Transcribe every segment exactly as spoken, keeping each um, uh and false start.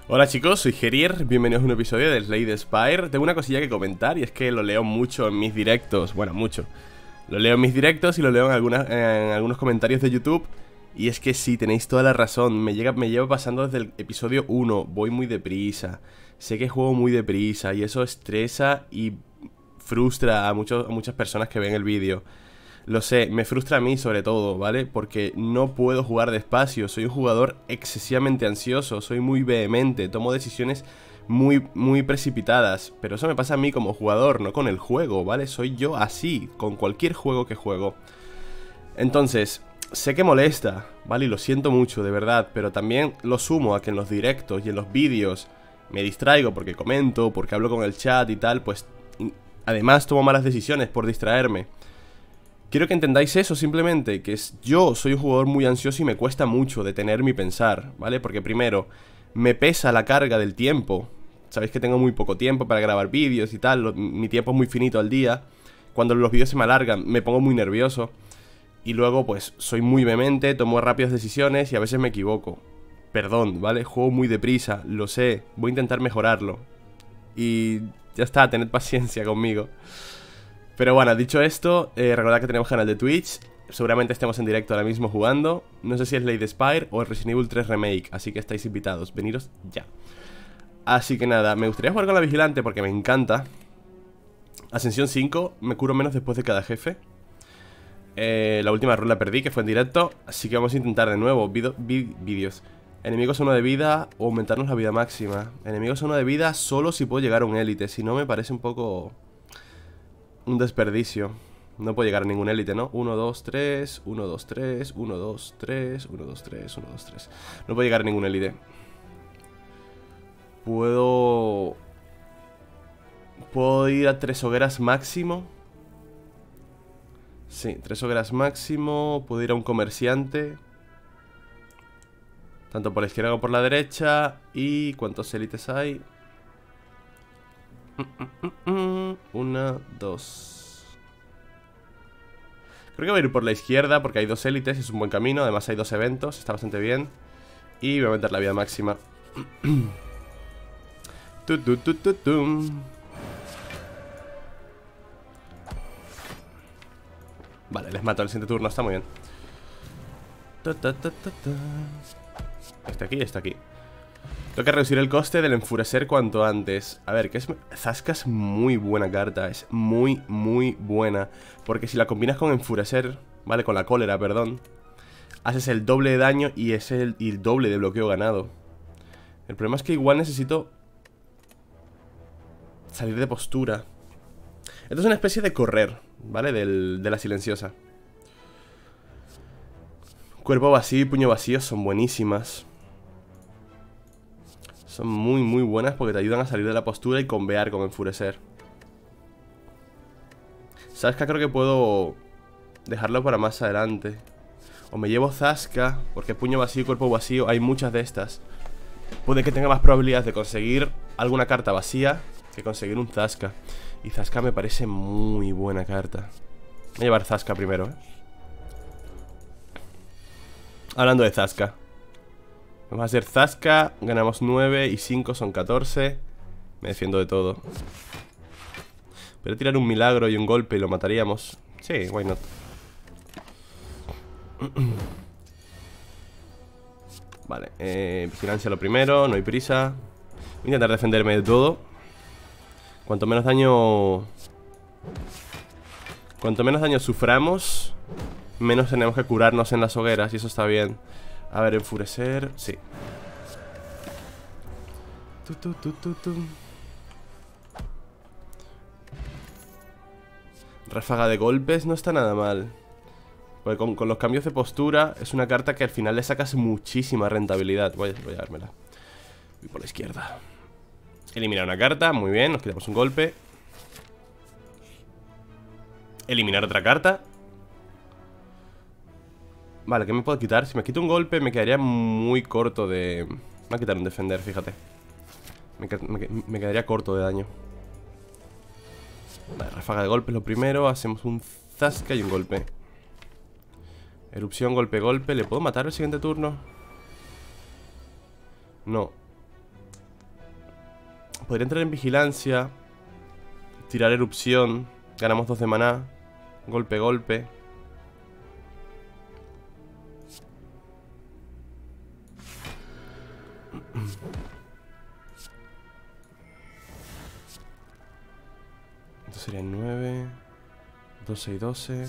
Hola chicos, soy Gerier, bienvenidos a un episodio de Slay the Spire. Tengo una cosilla que comentar y es que lo leo mucho en mis directos, bueno, mucho. Lo leo en mis directos y lo leo en, algunas, en algunos comentarios de YouTube. Y es que sí, tenéis toda la razón, me, llega, me llevo pasando desde el episodio uno, voy muy deprisa. Sé que juego muy deprisa y eso estresa y frustra a, muchos, a muchas personas que ven el vídeo. Lo sé, me frustra a mí sobre todo, ¿vale? Porque no puedo jugar despacio, soy un jugador excesivamente ansioso, soy muy vehemente, tomo decisiones muy, muy precipitadas. Pero eso me pasa a mí como jugador, no con el juego, ¿vale? Soy yo así, con cualquier juego que juego. Entonces, sé que molesta, ¿vale? Y lo siento mucho, de verdad, pero también lo sumo a que en los directos y en los vídeos me distraigo porque comento, porque hablo con el chat y tal, pues además tomo malas decisiones por distraerme. Quiero que entendáis eso simplemente, que es, yo soy un jugador muy ansioso y me cuesta mucho detenerme y pensar, ¿vale? Porque primero, me pesa la carga del tiempo. Sabéis que tengo muy poco tiempo para grabar vídeos y tal, lo, mi tiempo es muy finito al día. Cuando los vídeos se me alargan, me pongo muy nervioso. Y luego, pues, soy muy vehemente, tomo rápidas decisiones y a veces me equivoco. Perdón, ¿vale? Juego muy deprisa, lo sé, voy a intentar mejorarlo. Y ya está, tened paciencia conmigo. Pero bueno, dicho esto, eh, recordad que tenemos canal de Twitch. Seguramente estemos en directo ahora mismo jugando. No sé si es Slay the Spire o el Resident Evil tres Remake, así que estáis invitados, veniros ya. Así que nada, me gustaría jugar con la Vigilante porque me encanta. Ascensión cinco, me curo menos después de cada jefe. eh, La última run la perdí, que fue en directo, así que vamos a intentar de nuevo. Vídeos. Enemigos uno de vida o aumentarnos la vida máxima. Enemigos uno de vida solo si puedo llegar a un élite, si no me parece un poco... un desperdicio. No puedo llegar a ningún élite, ¿no? uno, dos, tres, uno, dos, tres, uno, dos, tres, uno, dos, tres, uno, dos, tres. No puedo llegar a ningún élite. Puedo... Puedo ir a tres hogueras máximo. Sí, tres hogueras máximo. Puedo ir a un comerciante. Tanto por la izquierda como por la derecha. ¿Y cuántos élites hay? Una, dos. Creo que voy a ir por la izquierda porque hay dos élites y es un buen camino. Además hay dos eventos, está bastante bien. Y voy a meter la vida máxima. tu, tu, tu, tu, tu. Vale, les mato el siguiente turno, está muy bien. ta, ta, ta, ta, ta. Este aquí, este aquí. Tengo que reducir el coste del enfurecer cuanto antes. A ver, ¿qué es? Zasca es muy buena carta. Es muy, muy buena. Porque si la combinas con enfurecer, ¿vale? Con la cólera, perdón, haces el doble de daño y es el, y el doble de bloqueo ganado. El problema es que igual necesito salir de postura. Esto es una especie de correr, ¿vale? Del, de la silenciosa. Cuerpo vacío y puño vacío son buenísimas. Son muy muy buenas porque te ayudan a salir de la postura y convear con enfurecer. Zasca creo que puedo dejarlo para más adelante. O me llevo Zasca, porque puño vacío y cuerpo vacío hay muchas de estas. Puede que tenga más probabilidades de conseguir alguna carta vacía que conseguir un Zasca. Y Zasca me parece muy buena carta. Voy a llevar Zasca primero, ¿eh? Hablando de Zasca, vamos a hacer Zasca, ganamos nueve y cinco son catorce. Me defiendo de todo. Pero tirar un milagro y un golpe y lo mataríamos. Sí, why not. Vale, eh, vigilancia lo primero, no hay prisa. Voy a intentar defenderme de todo. Cuanto menos daño... Cuanto menos daño suframos, menos tenemos que curarnos en las hogueras. Y eso está bien. A ver, enfurecer, sí. Tu, tu, tu, tu, tu. Ráfaga de golpes no está nada mal. Porque con, con los cambios de postura es una carta que al final le sacas muchísima rentabilidad. Voy, voy a dármela. Voy por la izquierda. Eliminar una carta, muy bien, nos quitamos un golpe. Eliminar otra carta. Vale, ¿qué me puedo quitar? Si me quito un golpe me quedaría muy corto de... Me voy a quitar un defender, fíjate. Me, me, me quedaría corto de daño. Vale, ráfaga de golpes lo primero. Hacemos un Zasca y un golpe. Erupción, golpe, golpe. ¿Le puedo matar el siguiente turno? No. podría entrar en vigilancia. Tirar erupción. Ganamos dos de maná. Golpe, golpe. Esto sería nueve. doce y doce.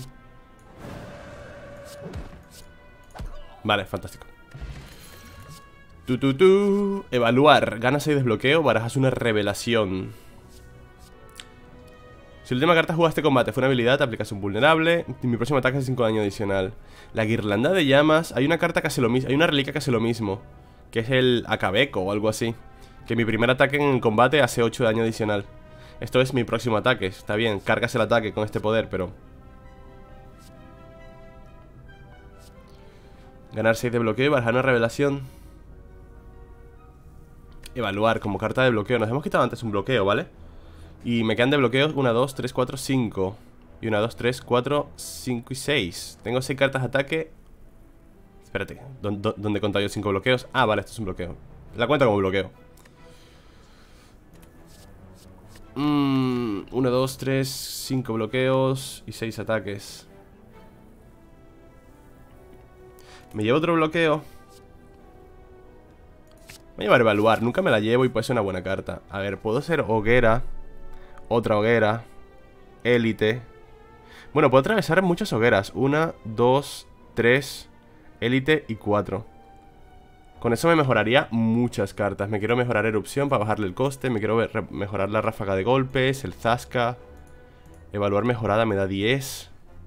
Vale, fantástico. Tu, tu, tu. Evaluar. Ganas seis desbloqueo. Barajas una revelación. Si la última carta jugaste este combate fue una habilidad, aplicas un vulnerable. Y mi próximo ataque es cinco de daño adicional. La guirlanda de llamas. Hay una carta que hace lo mismo. Hay una reliquia que hace lo mismo. Que es el Acabeco o algo así. Que mi primer ataque en el combate hace ocho de daño adicional. Esto es mi próximo ataque. Está bien, cargas el ataque con este poder, pero... Ganar seis de bloqueo y barajar una revelación. Evaluar como carta de bloqueo. Nos hemos quitado antes un bloqueo, ¿vale? Y me quedan de bloqueos una, dos, tres, cuatro, cinco. Y una, dos, tres, cuatro, cinco y seis. Tengo seis cartas de ataque. Espérate, ¿dónde, dónde he contado yo cinco bloqueos? Ah, vale, esto es un bloqueo. La cuenta como bloqueo. Mm, uno, dos, tres, cinco bloqueos y seis ataques. Me llevo otro bloqueo. Voy a llevar evaluar, nunca me la llevo y puede ser una buena carta. A ver, puedo ser hoguera. Otra hoguera. Élite. Bueno, puedo atravesar muchas hogueras. Una, dos, tres, élite y cuatro. Con eso me mejoraría muchas cartas. Me quiero mejorar erupción para bajarle el coste. Me quiero mejorar la ráfaga de golpes, el zasca. Evaluar mejorada me da diez.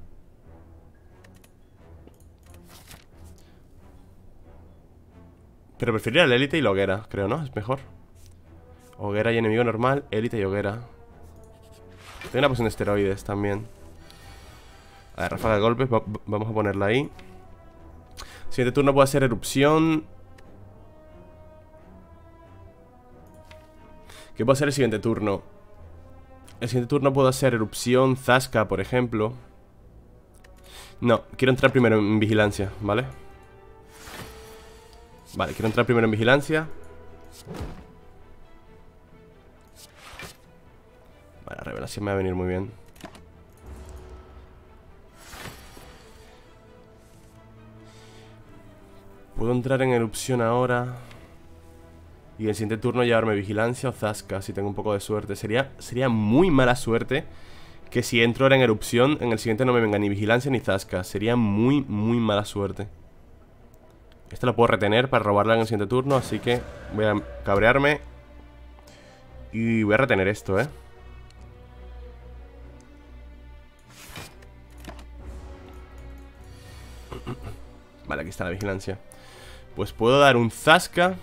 Pero preferiría la élite y la hoguera, creo, ¿no? Es mejor. Hoguera y enemigo normal, élite y hoguera. Tengo una poción de esteroides también. A ver, ráfaga de golpes, va vamos a ponerla ahí. Siguiente turno puedo hacer erupción. ¿Qué puedo hacer el siguiente turno? El siguiente turno puedo hacer erupción, zasca, por ejemplo. No, quiero entrar primero en vigilancia, ¿vale? Vale, quiero entrar primero en vigilancia. Vale, la revelación me va a venir muy bien. Puedo entrar en erupción ahora. Y en el siguiente turno llevarme vigilancia o zasca, si tengo un poco de suerte. Sería, sería muy mala suerte que si entro ahora en erupción, en el siguiente no me venga ni vigilancia ni zasca. Sería muy, muy mala suerte. Esta la puedo retener para robarla en el siguiente turno, así que voy a cabrearme. Y voy a retener esto, ¿eh? Vale, aquí está la vigilancia. Pues puedo dar un zasca.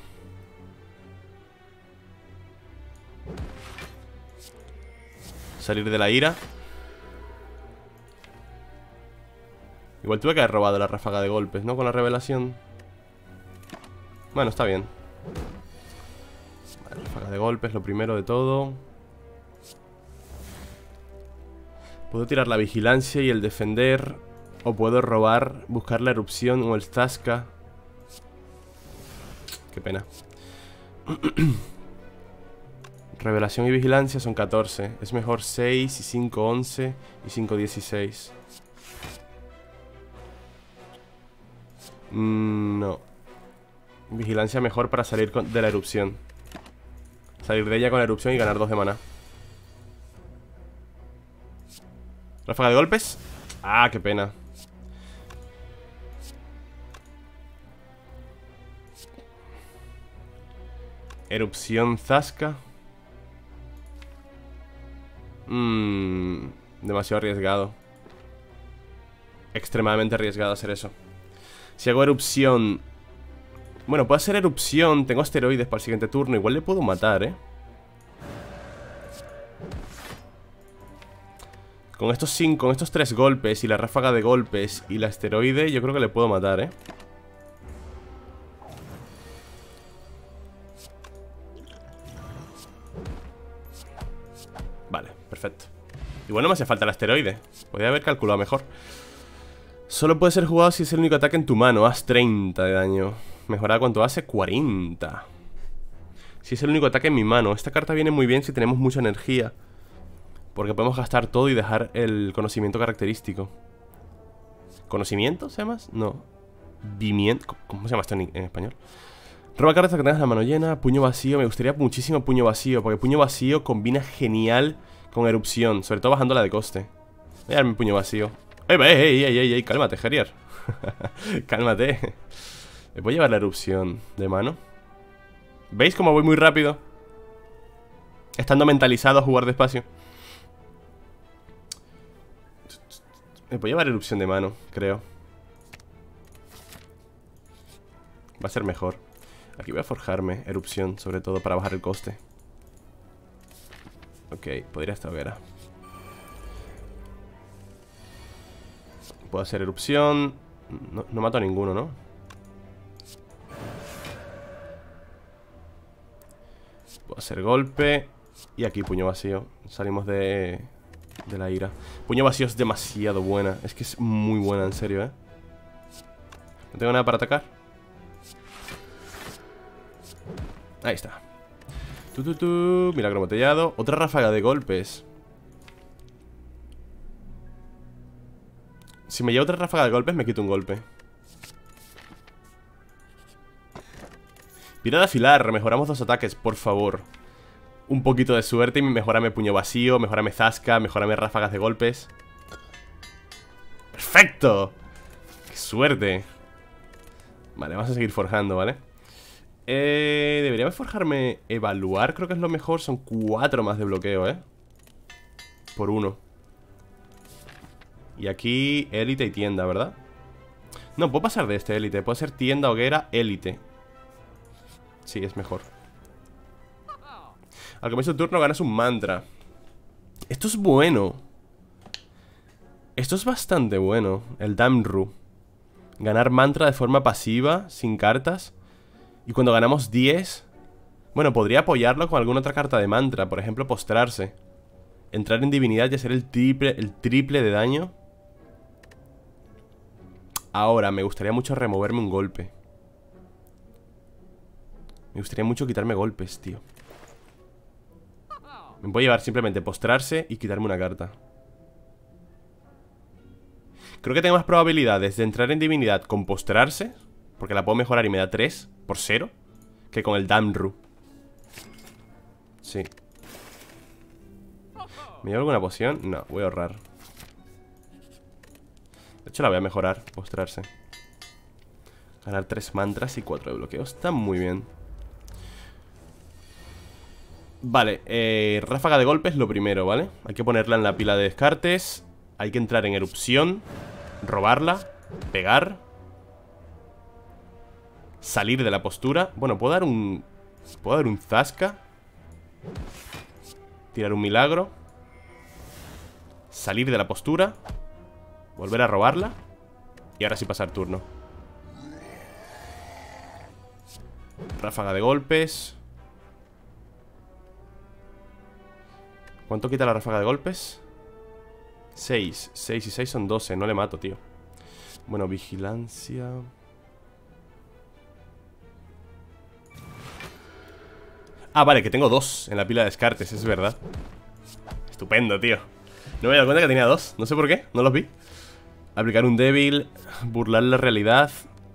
Salir de la ira. Igual tuve que haber robado la ráfaga de golpes, ¿no? Con la revelación. Bueno, está bien. Vale, ráfaga de golpes, lo primero de todo. Puedo tirar la vigilancia y el defender. O puedo robar, buscar la erupción o el zasca. Qué pena. Revelación y vigilancia son catorce. Es mejor seis y cinco, once y cinco, dieciséis. Mm, no. Vigilancia mejor para salir con, de la erupción. Salir de ella con la erupción y ganar dos de maná. Ráfaga de golpes. Ah, qué pena. Erupción zasca. Mmm, demasiado arriesgado. Extremadamente arriesgado hacer eso. Si hago erupción... Bueno, puedo hacer erupción. Tengo esteroides para el siguiente turno. Igual le puedo matar, ¿eh? Con estos cinco, con estos tres golpes y la ráfaga de golpes y la esteroide, yo creo que le puedo matar, ¿eh? Vale, perfecto. Igual no me hace falta el asteroide. Podría haber calculado mejor. Solo puede ser jugado si es el único ataque en tu mano. Haz treinta de daño. Mejorada, ¿cuánto hace? cuarenta. Si es el único ataque en mi mano. Esta carta viene muy bien si tenemos mucha energía, porque podemos gastar todo y dejar el conocimiento característico. ¿Conocimiento se llama? No. Vimiento. ¿Cómo se llama esto en, en español? Roba cartas que tengas la mano llena. Puño vacío. Me gustaría muchísimo puño vacío, porque puño vacío combina genial con erupción, sobre todo bajándola de coste. Voy a darme puño vacío. ¡Ey, ey, ey, ey, ey! Cálmate, Harrier. Cálmate. ¿Me puedo llevar la erupción de mano? ¿Veis cómo voy muy rápido? Estando mentalizado a jugar despacio. Me puedo llevar erupción de mano, creo. Va a ser mejor. Aquí voy a forjarme erupción, sobre todo para bajar el coste. Ok, podría esta hoguera. Puedo hacer erupción. No, no mato a ninguno, ¿no? Puedo hacer golpe. Y aquí puño vacío. Salimos de, de la ira. Puño vacío es demasiado buena. Es que es muy buena, en serio, ¿eh? No tengo nada para atacar. Ahí está. Tu, tu, tu. Milagro embotellado. Otra ráfaga de golpes. Si me llevo otra ráfaga de golpes, me quito un golpe. Pira de afilar. Mejoramos dos ataques, por favor. Un poquito de suerte y mejorame puño vacío, mejorame zasca, mejorame ráfagas de golpes. ¡Perfecto! ¡Qué suerte! Vale, vamos a seguir forjando, ¿vale? Eh, debería forjarme evaluar, creo que es lo mejor. Son cuatro más de bloqueo, ¿eh? Por uno. Y aquí élite y tienda, ¿verdad? No, puedo pasar de este élite. Puedo ser tienda, hoguera, élite. Sí, es mejor. Al comienzo del turno ganas un mantra. Esto es bueno. Esto es bastante bueno. El Damru. Ganar mantra de forma pasiva, sin cartas. Y cuando ganamos diez... Bueno, podría apoyarlo con alguna otra carta de mantra. Por ejemplo, postrarse. Entrar en divinidad y hacer el triple, el triple de daño. Ahora, me gustaría mucho removerme un golpe. Me gustaría mucho quitarme golpes, tío. Me voy a llevar simplemente postrarse y quitarme una carta. Creo que tengo más probabilidades de entrar en divinidad con postrarse, porque la puedo mejorar y me da tres por cero, que con el Damru. Sí. ¿Me llevo alguna poción? No, voy a ahorrar. De hecho la voy a mejorar, postrarse. Ganar tres mantras y cuatro de bloqueo. Está muy bien. Vale, eh, ráfaga de golpes lo primero, ¿vale? Hay que ponerla en la pila de descartes. Hay que entrar en erupción, robarla, pegar, salir de la postura. Bueno, puedo dar un... Puedo dar un zasca, tirar un milagro, salir de la postura, volver a robarla y ahora sí pasar turno. Ráfaga de golpes. ¿Cuánto quita la ráfaga de golpes? seis. seis y seis son doce. No le mato, tío. Bueno, vigilancia. Ah, vale, que tengo dos en la pila de descartes, es verdad. Estupendo, tío. No me he dado cuenta que tenía dos. No sé por qué, no los vi. Aplicar un débil. Burlar la realidad.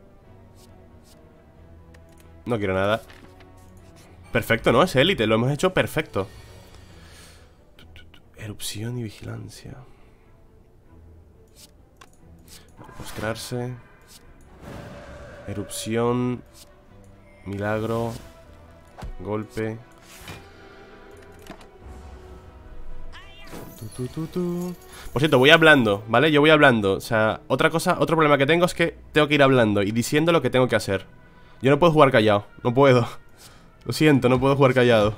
No quiero nada. Perfecto, ¿no? Es élite, lo hemos hecho perfecto. Erupción y vigilancia. Postrarse. Erupción. Milagro. Golpe. Tu, tu, tu, tu. Por cierto, voy hablando, ¿vale? Yo voy hablando. O sea, otra cosa, otro problema que tengo es que tengo que ir hablando y diciendo lo que tengo que hacer. Yo no puedo jugar callado, no puedo. Lo siento, no puedo jugar callado.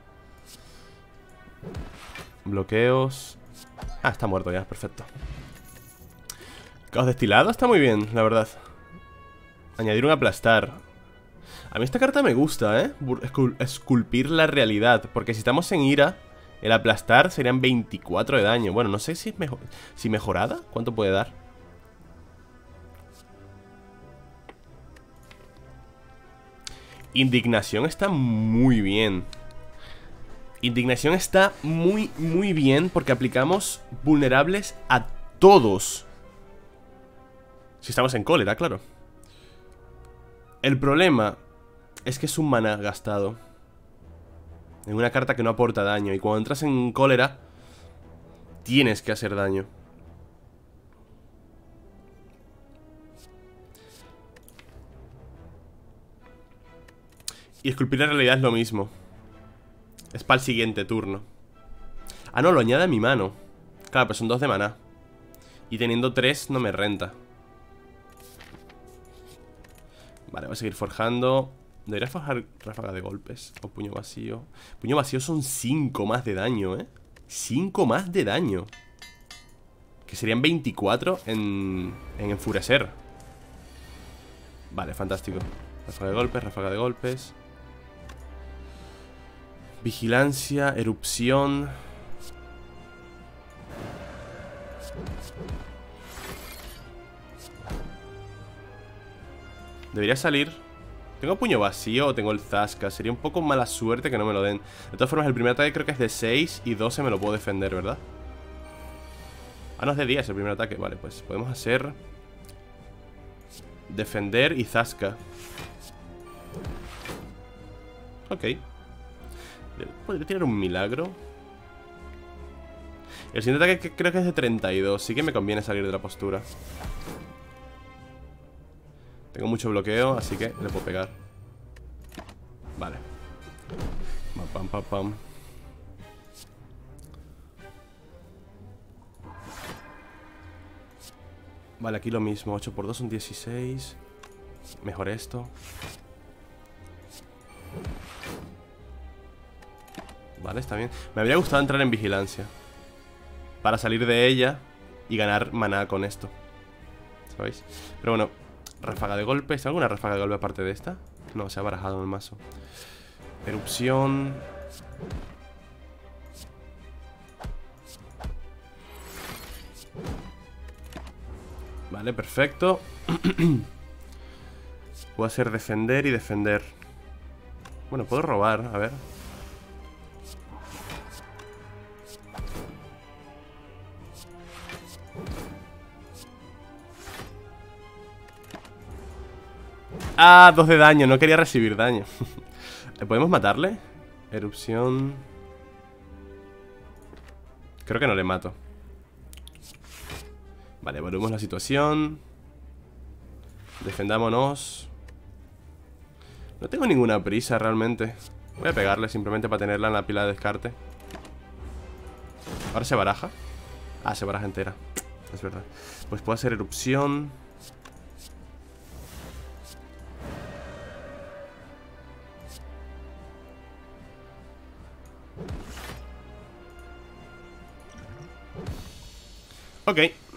Bloqueos. Ah, está muerto ya, perfecto. Caos destilado está muy bien, la verdad. Añadir un aplastar. A mí esta carta me gusta, ¿eh? Escul- esculpir la realidad. Porque si estamos en ira, el aplastar serían veinticuatro de daño. Bueno, no sé si es mejor. Si mejorada, ¿cuánto puede dar? Indignación está muy bien. Indignación está muy, muy bien porque aplicamos vulnerables a todos. Si estamos en cólera, claro. El problema es que es un maná gastado en una carta que no aporta daño. Y cuando entras en cólera, tienes que hacer daño. Y esculpir la realidad es lo mismo. Es para el siguiente turno. Ah, no, lo añade a mi mano. Claro, pues son dos de maná. Y teniendo tres no me renta. Vale, voy a seguir forjando. Debería forjar ráfaga de golpes. O puño vacío. Puño vacío son cinco más de daño, ¿eh? cinco más de daño. Que serían veinticuatro en, en enfurecer. Vale, fantástico. Ráfaga de golpes, ráfaga de golpes. Vigilancia, erupción. Debería salir. Tengo puño vacío o tengo el Zasca. Sería un poco mala suerte que no me lo den. De todas formas, el primer ataque creo que es de seis y doce me lo puedo defender, ¿verdad? Ah, no, es de diez el primer ataque. Vale, pues podemos hacer defender y Zasca. Ok. Podría tirar un milagro. El siguiente ataque creo que es de treinta y dos. Sí que me conviene salir de la postura. Tengo mucho bloqueo, así que le puedo pegar. Vale. Pam, pam, pam, pam. Vale, aquí lo mismo. ocho por dos son dieciséis. Mejor esto. Vale, está bien. Me habría gustado entrar en vigilancia para salir de ella y ganar maná con esto, ¿sabéis? Pero bueno, ráfaga de golpes. ¿Alguna ráfaga de golpe aparte de esta? No, se ha barajado en el mazo. Erupción. Vale, perfecto. Puedo hacer defender y defender. Bueno, puedo robar, a ver. Ah, dos de daño, no quería recibir daño. ¿Podemos matarle? Erupción. Creo que no le mato. Vale, evaluemos la situación. Defendámonos. No tengo ninguna prisa realmente. Voy a pegarle simplemente para tenerla en la pila de descarte. Ahora se baraja. Ah, se baraja entera. Es verdad. Pues puedo hacer erupción. Ok.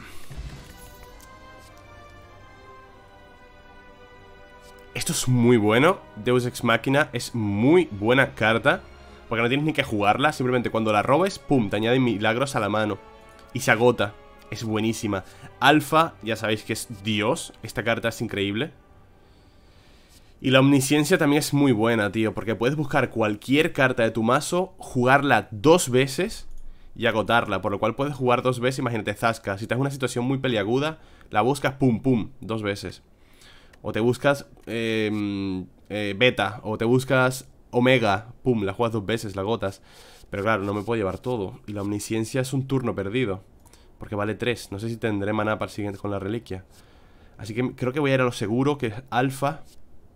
Esto es muy bueno. Deus Ex Machina es muy buena carta, porque no tienes ni que jugarla. Simplemente cuando la robes, pum, te añade milagros a la mano y se agota. Es buenísima. Alfa, ya sabéis que es Dios. Esta carta es increíble. Y la omnisciencia también es muy buena, tío, porque puedes buscar cualquier carta de tu mazo, jugarla dos veces y agotarla, por lo cual puedes jugar dos veces. Imagínate, Zasca, si estás en una situación muy peliaguda, la buscas, pum, pum, dos veces. O te buscas eh, eh, Beta, o te buscas Omega, pum, la juegas dos veces, la agotas. Pero claro, no me puedo llevar todo. Y la omnisciencia es un turno perdido, porque vale tres. No sé si tendré maná para el siguiente con la reliquia. Así que creo que voy a ir a lo seguro, que es Alfa.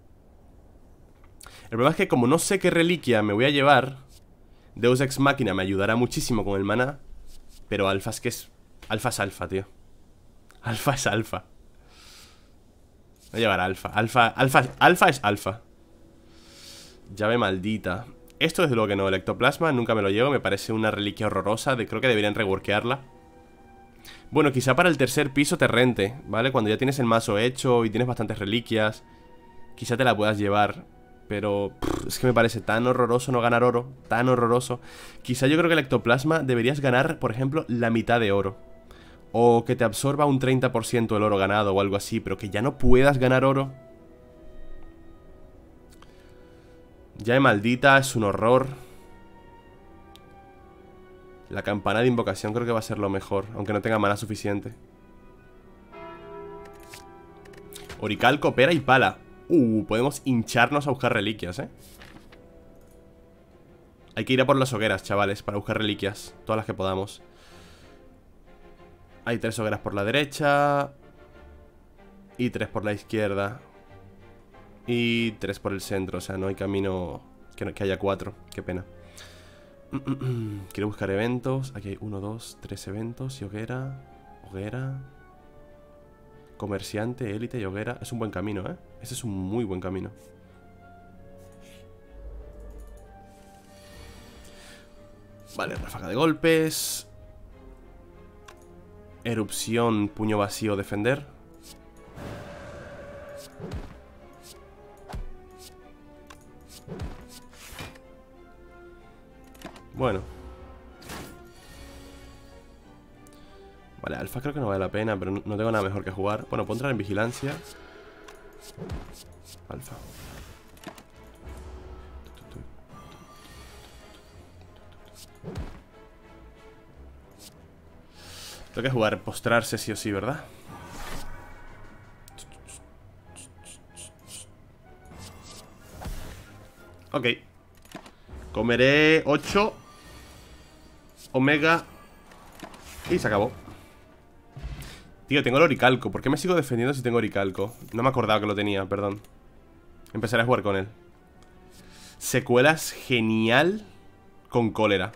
El problema es que como no sé qué reliquia me voy a llevar, Deus Ex Machina me ayudará muchísimo con el maná, pero Alfa es que es... Alfa es Alfa, tío. Alfa es Alfa. Voy a llevar Alfa. Alfa, Alfa, Alfa es Alfa. Llave maldita. Esto desde luego que no. El ectoplasma nunca me lo llevo. Me parece una reliquia horrorosa. De, creo que deberían reworkearla. Bueno, quizá para el tercer piso te rente, ¿vale? Cuando ya tienes el mazo hecho y tienes bastantes reliquias, quizá te la puedas llevar. Pero pff, es que me parece tan horroroso no ganar oro. Tan horroroso. Quizá yo creo que el ectoplasma deberías ganar, por ejemplo, la mitad de oro. O que te absorba un treinta por ciento del oro ganado o algo así. Pero que ya no puedas ganar oro. Llave maldita es un horror. La campana de invocación creo que va a ser lo mejor, aunque no tenga mana suficiente. Oricalco, pera y pala. Uh, podemos hincharnos a buscar reliquias, eh. Hay que ir a por las hogueras, chavales, para buscar reliquias, todas las que podamos. Hay tres hogueras por la derecha y tres por la izquierda y tres por el centro, o sea, no hay camino que, no, que haya cuatro, qué pena. Quiero buscar eventos. Aquí hay uno, dos, tres eventos y hoguera. Hoguera. Comerciante, élite y hoguera. Es un buen camino, ¿eh? Ese es un muy buen camino. Vale, ráfaga de golpes. Erupción, puño vacío, defender. Bueno. Vale, alfa creo que no vale la pena, pero no tengo nada mejor que jugar. Bueno, puedo entrar en vigilancia. Alfa. Tengo que jugar, postrarse sí o sí, ¿verdad? Ok. Comeré ocho Omega y se acabó. Tío, tengo el oricalco. ¿Por qué me sigo defendiendo si tengo oricalco? No me acordaba que lo tenía, perdón. Empezaré a jugar con él. Secuelas genial con cólera.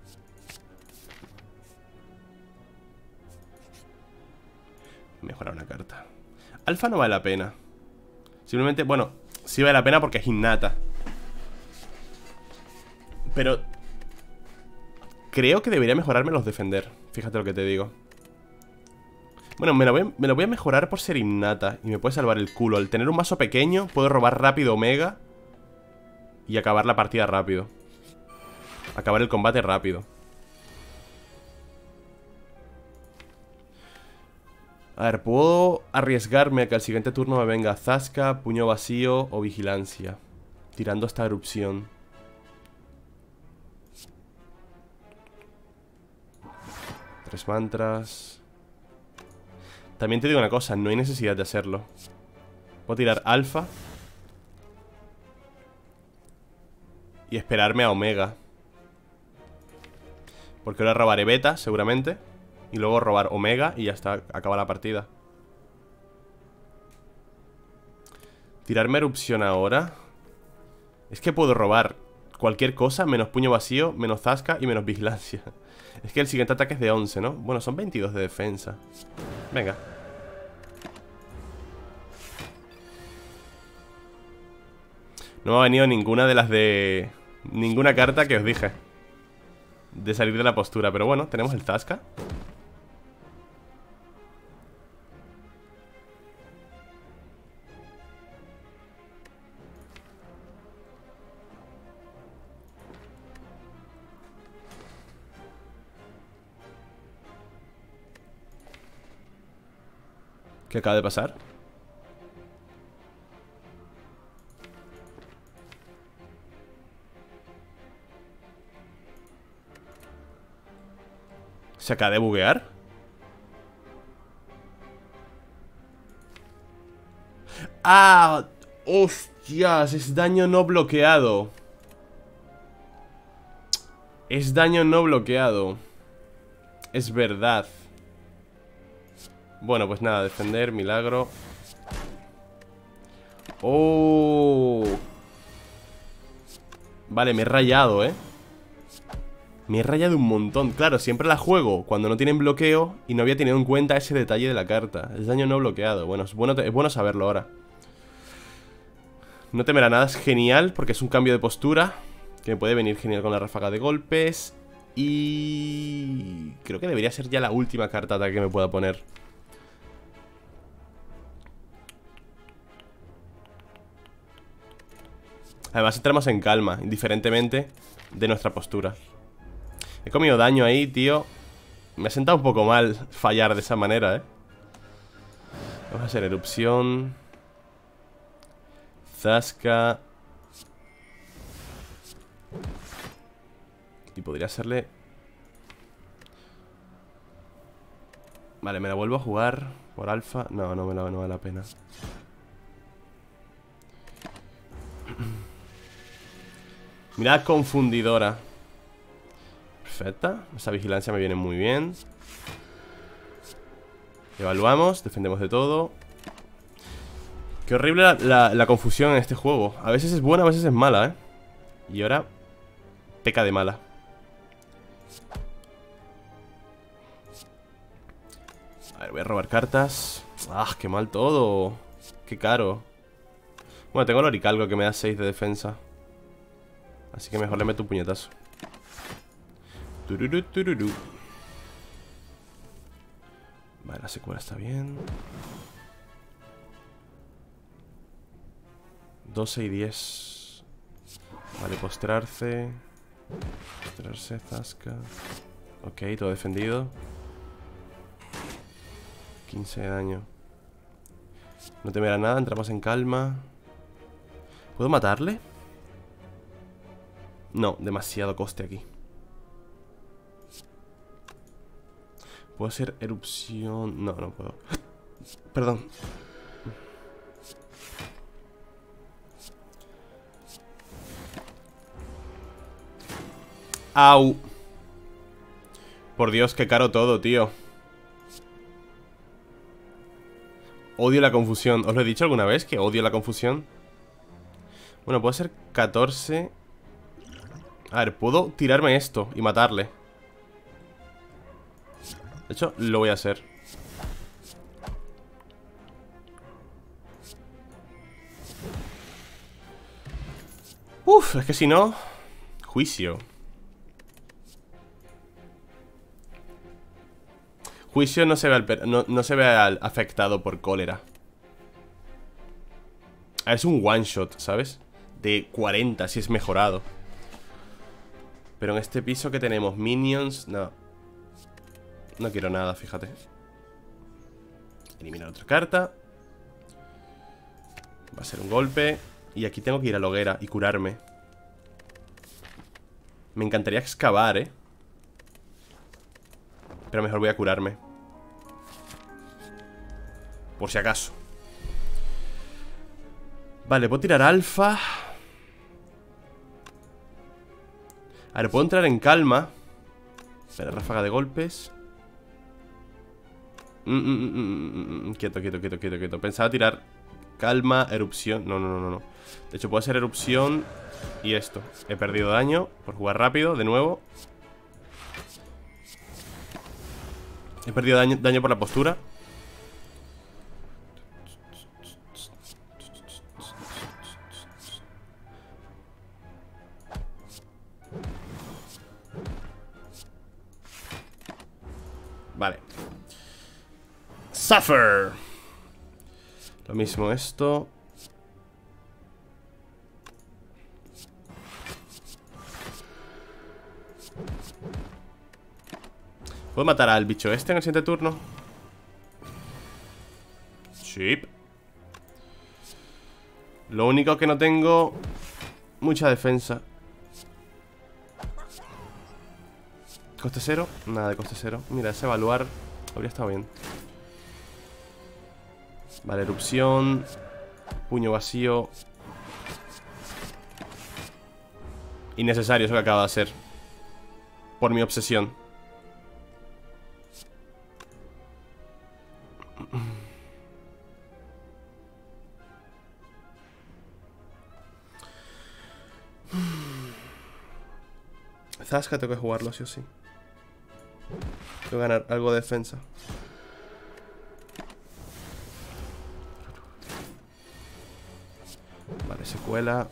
Mejorar una carta. Alfa no vale la pena. Simplemente, bueno, sí vale la pena porque es innata. Pero creo que debería mejorarme los defender. Fíjate lo que te digo. Bueno, me lo, voy, me lo voy a mejorar por ser innata. Y me puede salvar el culo. Al tener un mazo pequeño, puedo robar rápido Omega y acabar la partida rápido. Acabar el combate rápido. A ver, puedo arriesgarme a que al siguiente turno me venga Zasca, puño vacío o vigilancia, tirando esta erupción. Tres mantras. También te digo una cosa, no hay necesidad de hacerlo. Puedo tirar alfa y esperarme a Omega, porque ahora robaré beta, seguramente. Y luego robar Omega y ya está, acaba la partida. Tirarme erupción ahora. Es que puedo robar cualquier cosa menos puño vacío, menos zasca y menos vigilancia. Es que el siguiente ataque es de once, ¿no? Bueno, son veintidós de defensa. Venga. No me ha venido ninguna de las de... Ninguna carta que os dije de salir de la postura, pero bueno, tenemos el zasca. ¿Qué acaba de pasar? ¿Se acaba de buguear? ¡Ah! ¡Hostias! Es daño no bloqueado. Es daño no bloqueado. Es verdad. Bueno, pues nada, defender, milagro. ¡Oh! Vale, me he rayado, ¿eh? Me he rayado un montón. Claro, siempre la juego cuando no tienen bloqueo y no había tenido en cuenta ese detalle de la carta. Es daño no bloqueado. Bueno, es bueno, es bueno saberlo ahora. No temerá nada, es genial porque es un cambio de postura que me puede venir genial con la ráfaga de golpes. Y... creo que debería ser ya la última carta de ataque que me pueda poner. Además entramos en calma, indiferentemente de nuestra postura. He comido daño ahí, tío. Me ha sentado un poco mal fallar de esa manera, ¿eh? Vamos a hacer erupción. Zasca. Y podría hacerle... Vale, me la vuelvo a jugar por alfa. No, no me la no vale la pena. Mirad, confundidora. Perfecta. Esa vigilancia me viene muy bien. Evaluamos, defendemos de todo. Qué horrible la, la, la confusión en este juego. A veces es buena, a veces es mala, ¿eh? Y ahora peca de mala. A ver, voy a robar cartas. Ah, qué mal todo. Qué caro. Bueno, tengo el oricalco que me da seis de defensa. Así que mejor le meto un puñetazo. Tururú, tururú. Vale, la secuela está bien. doce y diez. Vale, postrarse. Postrarse, zasca. Ok, todo defendido. quince de daño. No temerá nada, entramos en calma. ¿Puedo matarle? No, demasiado coste aquí. ¿Puedo hacer erupción? No, no puedo. Perdón. Au. Por Dios, qué caro todo, tío. Odio la confusión. ¿Os lo he dicho alguna vez que odio la confusión? Bueno, puedo hacer catorce. A ver, puedo tirarme esto y matarle. De hecho, lo voy a hacer. Uf, es que si no... Juicio. Juicio no se ve, al, no, no se ve al, afectado por cólera. Es un one shot, ¿sabes? De cuarenta si es mejorado. Pero en este piso que tenemos minions, no. No quiero nada, fíjate. Eliminar otra carta. Va a ser un golpe. Y aquí tengo que ir a la hoguera y curarme. Me encantaría excavar, ¿eh? Pero mejor voy a curarme. Por si acaso. Vale, puedo tirar alfa. A ver, puedo entrar en calma. Espera, ráfaga de golpes. mm, mm, mm, mm, Quieto, quieto, quieto, quieto, quieto. Pensaba tirar calma, erupción. No, no, no, no. De hecho, puedo hacer erupción y esto. He perdido daño por jugar rápido, de nuevo. He perdido daño, daño por la postura. Vale. Suffer. Lo mismo esto. ¿Puedo matar al bicho este en el siguiente turno? Sí. Lo único que no tengo... mucha defensa. ¿Coste cero? Nada de coste cero. Mira, ese evaluar habría estado bien. Vale, erupción. Puño vacío. Innecesario eso que acaba de hacer. Por mi obsesión. Zasca tengo que jugarlo sí o sí. Tengo que ganar algo de defensa. Vale, secuela.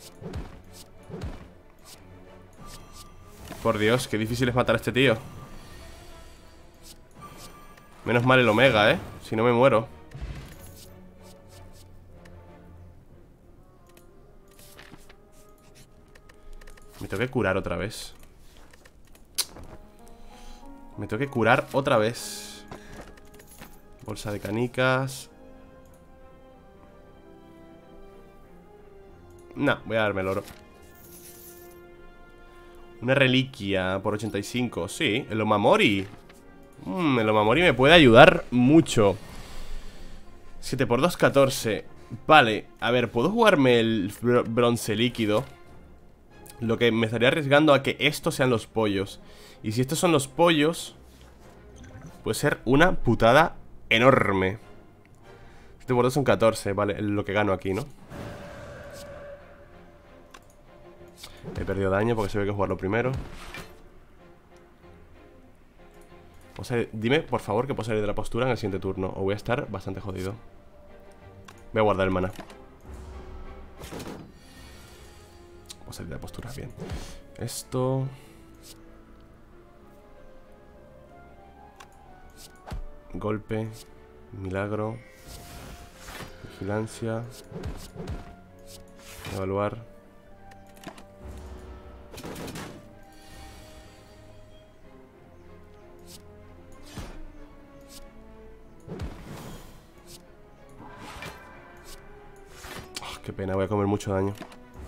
Por Dios, qué difícil es matar a este tío. Menos mal el omega, eh. Si no me muero. Me tengo que curar otra vez. Me tengo que curar otra vez. Bolsa de canicas. No, voy a darme el oro. Una reliquia por ochenta y cinco. Sí, el Omamori. mm, El Omamori me puede ayudar mucho. Siete por dos, catorce. Vale, a ver, puedo jugarme el br bronce líquido. Lo que me estaría arriesgando a que estos sean los pollos. Y si estos son los pollos, puede ser una putada enorme. siete por dos son catorce, vale, lo que gano aquí, ¿no? He perdido daño porque se ve que jugarlo primero. O sea, dime, por favor, que puedo salir de la postura en el siguiente turno, o voy a estar bastante jodido. Voy a guardar el mana. Voy a salir de la postura, bien. Esto... Golpe. Milagro. Vigilancia. Evaluar. Oh, qué pena, voy a comer mucho daño.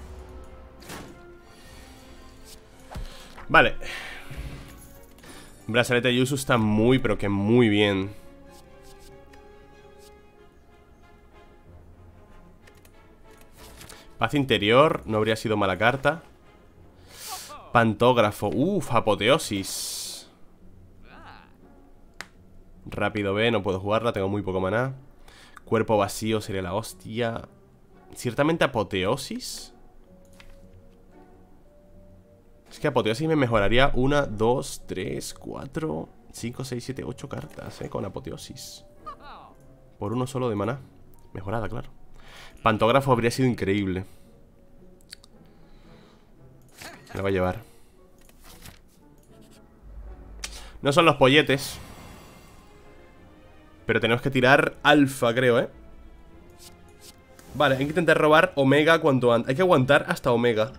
Vale. Brazalete Yuzu está muy, pero que muy bien. Paz interior, no habría sido mala carta. Pantógrafo, uff, apoteosis. Rápido B, no puedo jugarla, tengo muy poco maná. Cuerpo vacío sería la hostia. Ciertamente apoteosis. Es que apoteosis me mejoraría una, dos, tres, cuatro, cinco, seis, siete, ocho cartas, eh, con apoteosis. Por uno solo de maná. Mejorada, claro. Pantógrafo habría sido increíble. Me lo va a llevar. No son los polletes, pero tenemos que tirar alfa, creo, ¿eh? Vale, hay que intentar robar omega cuanto antes. Hay que aguantar hasta omega.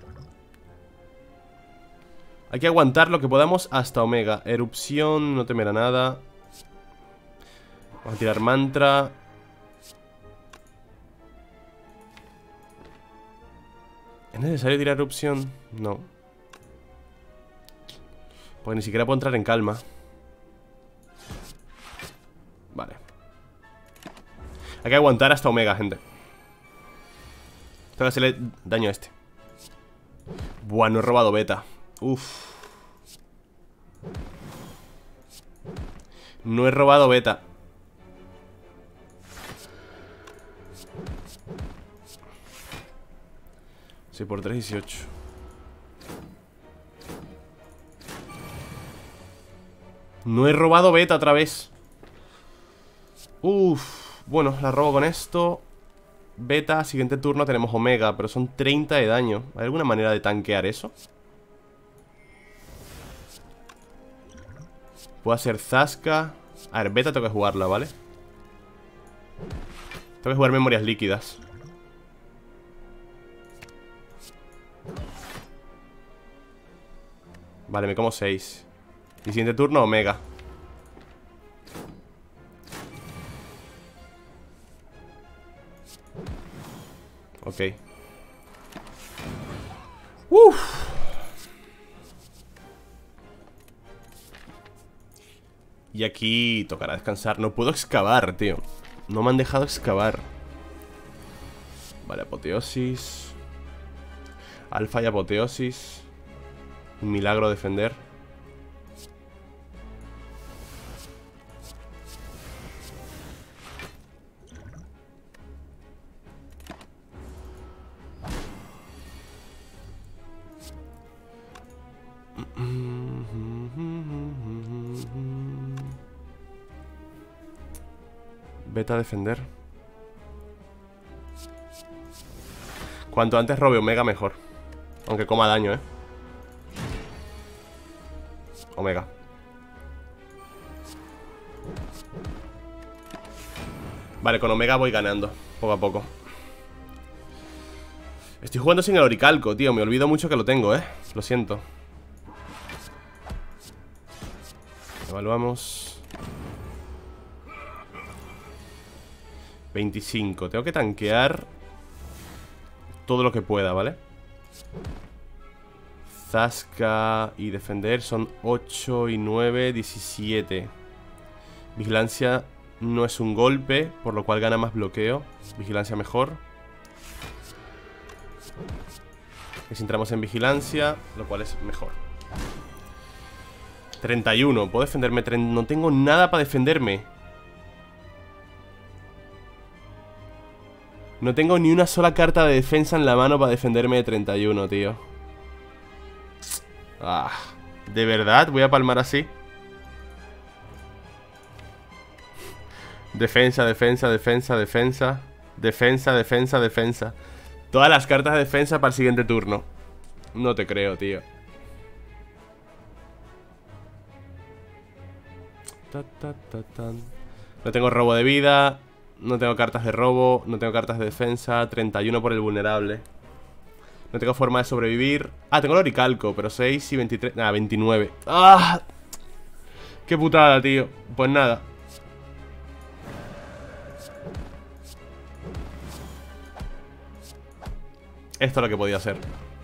Hay que aguantar lo que podamos hasta omega. Erupción, no temerá nada. Vamos a tirar mantra. ¿Es necesario tirar erupción? No. Porque ni siquiera puedo entrar en calma. Vale. Hay que aguantar hasta omega, gente. Tengo que hacerle daño a este. Buah, no he robado beta. Uff. No he robado beta. seis por tres, dieciocho. No he robado beta otra vez. Uff. Bueno, la robo con esto. Beta, siguiente turno tenemos omega, pero son treinta de daño. ¿Hay alguna manera de tanquear eso? Puedo hacer Zasca. A ver, beta tengo que jugarla, ¿vale? Tengo que jugar memorias líquidas. Vale, me como seis. Y siguiente turno, omega. Ok. Uff. Y aquí tocará descansar. No puedo excavar, tío. No me han dejado excavar. Vale, apoteosis. Alfa y apoteosis. Un milagro defender. Beta defender. Cuanto antes robe omega mejor. Aunque coma daño, eh. Omega. Vale, con omega voy ganando poco a poco. Estoy jugando sin el oricalco, tío. Me olvido mucho que lo tengo, eh. Lo siento. Evaluamos. veinticinco. Tengo que tanquear todo lo que pueda, ¿vale? Zasca y defender son ocho y nueve, diecisiete. Vigilancia no es un golpe, por lo cual gana más bloqueo. Vigilancia mejor. Y si entramos en vigilancia, lo cual es mejor. treinta y uno, puedo defenderme. No tengo nada para defenderme. No tengo ni una sola carta de defensa en la mano para defenderme de treinta y uno, tío. Ah, ¿de verdad voy a palmar así? Defensa, defensa, defensa, defensa. Defensa, defensa, defensa. Todas las cartas de defensa para el siguiente turno. No te creo, tío. Ta, ta, ta, ta. No tengo robo de vida. No tengo cartas de robo. No tengo cartas de defensa. treinta y uno por el vulnerable. No tengo forma de sobrevivir. Ah, tengo el oricalco, pero seis y veintitrés. Nada, veintinueve. ¡Ah! ¡Qué putada, tío! Pues nada. Esto es lo que podía hacer.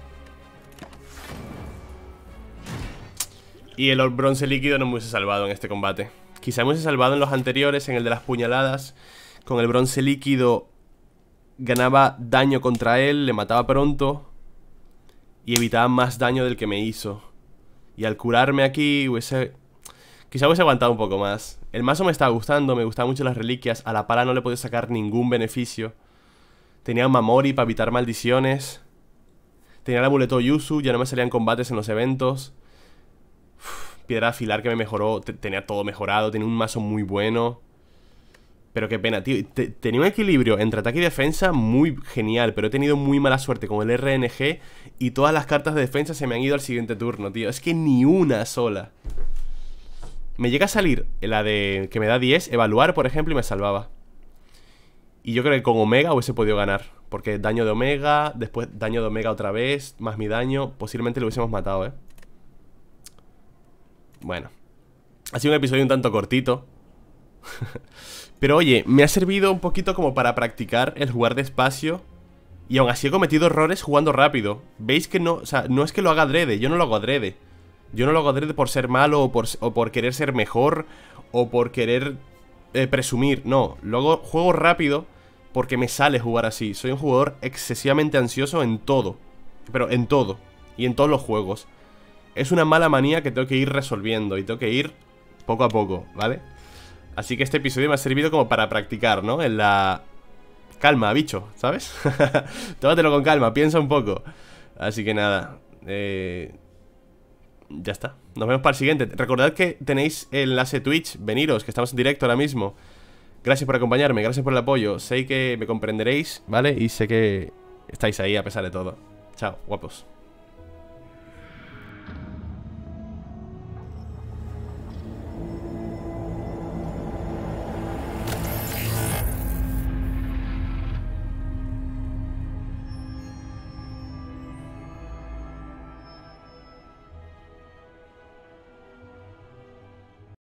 Y el bronce líquido no me hubiese salvado en este combate. Quizá me hubiese salvado en los anteriores, en el de las puñaladas. Con el bronce líquido ganaba daño contra él, le mataba pronto y evitaba más daño del que me hizo. Y al curarme aquí hubiese... Quizá hubiese aguantado un poco más. El mazo me estaba gustando, me gustaban mucho las reliquias. A la pala no le podía sacar ningún beneficio. Tenía un Mamori para evitar maldiciones. Tenía el amuleto Yuzu, ya no me salían combates en los eventos. Uf, piedra afilar que me mejoró, tenía todo mejorado, tenía un mazo muy bueno. Pero qué pena, tío. T Tenía un equilibrio entre ataque y defensa muy genial, pero he tenido muy mala suerte con el R N G y todas las cartas de defensa se me han ido al siguiente turno, tío. Es que ni una sola. Me llega a salir la de que me da diez, evaluar, por ejemplo, y me salvaba. Y yo creo que con Omega hubiese podido ganar, porque daño de Omega, después daño de Omega otra vez, más mi daño, posiblemente lo hubiésemos matado, ¿eh? Bueno, ha sido un episodio un tanto cortito. Pero oye, me ha servido un poquito como para practicar el jugar despacio. Y aún así he cometido errores jugando rápido. Veis que no, o sea, no es que lo haga adrede, yo no lo hago adrede. Yo no lo hago adrede por ser malo o por, o por querer ser mejor o por querer eh, presumir. No, lo hago, juego rápido porque me sale jugar así. Soy un jugador excesivamente ansioso en todo. Pero en todo. Y en todos los juegos. Es una mala manía que tengo que ir resolviendo. Y tengo que ir poco a poco, ¿vale? Así que este episodio me ha servido como para practicar, ¿no? En la... Calma, bicho, ¿sabes? Tómatelo con calma, piensa un poco. Así que nada, eh... ya está. Nos vemos para el siguiente. Recordad que tenéis el enlace Twitch. Veniros, que estamos en directo ahora mismo. Gracias por acompañarme, gracias por el apoyo. Sé que me comprenderéis, ¿vale? Y sé que estáis ahí a pesar de todo. Chao, guapos.